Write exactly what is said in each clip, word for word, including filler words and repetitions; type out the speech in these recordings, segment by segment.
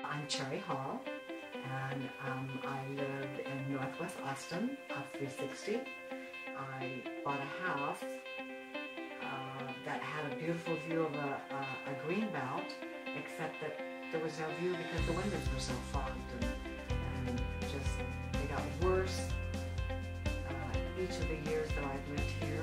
I'm Cherry Hall, and um, I live in Northwest Austin, up three sixty. I bought a house uh, that had a beautiful view of a, a, a green belt, except that there was no view because the windows were so fogged, and, and just they got worse uh, each of the years that I've lived here.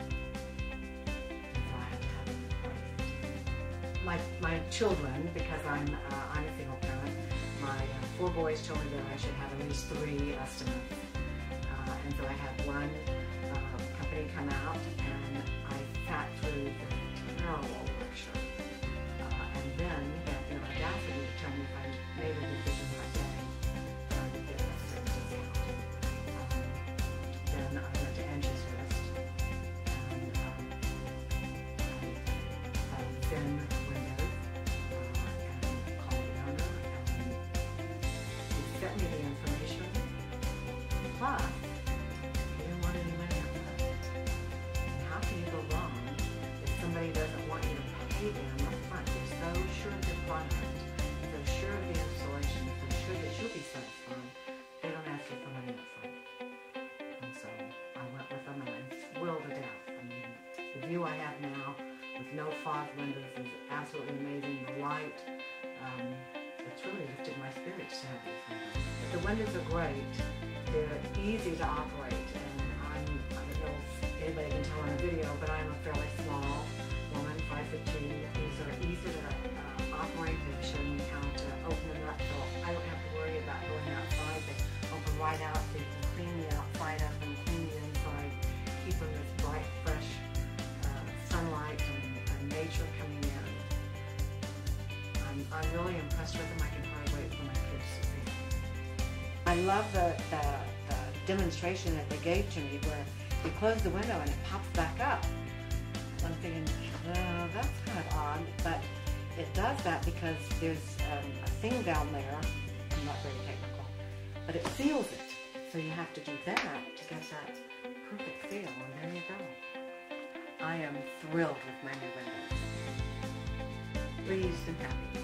So I had to have them replaced. My my children, because I'm uh, I'm a single parent, my uh, four boys told me that I should have at least three estimates, uh, and so I had one uh, company come out, and I sat through the terrible lecture, uh, and then had the audacity to tell me if I made a decision that day that I would get a certain discount. Um, then I went to Angie's List, and um, I found Zen Windows, uh, and called the owner, and he sent me the information. Plus, he didn't want any money up front. And how can you go wrong if somebody doesn't want you to pay them up front? They're so sure of their product, so sure of the installation, so sure that you'll be satisfied, they don't ask you for money up front. And so I went with them, and I'm thrilled to death. I mean, the view I have now with no fog windows is absolutely amazing. The light, um, it's really lifted my spirits to have these windows. But the windows are great. They're easy to operate, and I'm, I don't know if anybody can tell in a video, but I'm a fairly small woman, five foot two. These are easy to uh, operate. They've shown me how to open them up, so I don't have to worry about going outside. They open right out, so you can clean the outside up and clean the inside, keep them with bright, fresh uh, sunlight and, and nature coming in. I'm, I'm really impressed with them. I can hardly wait for my kids to see them. I love the, the, the demonstration that they gave to me where you close the window and it pops back up. I'm thinking, oh, that's kind of odd, but it does that because there's um, a thing down there. I'm not very technical, but it seals it. So you have to do that to get that perfect seal, and there you go. I am thrilled with my new windows. Pleased and happy.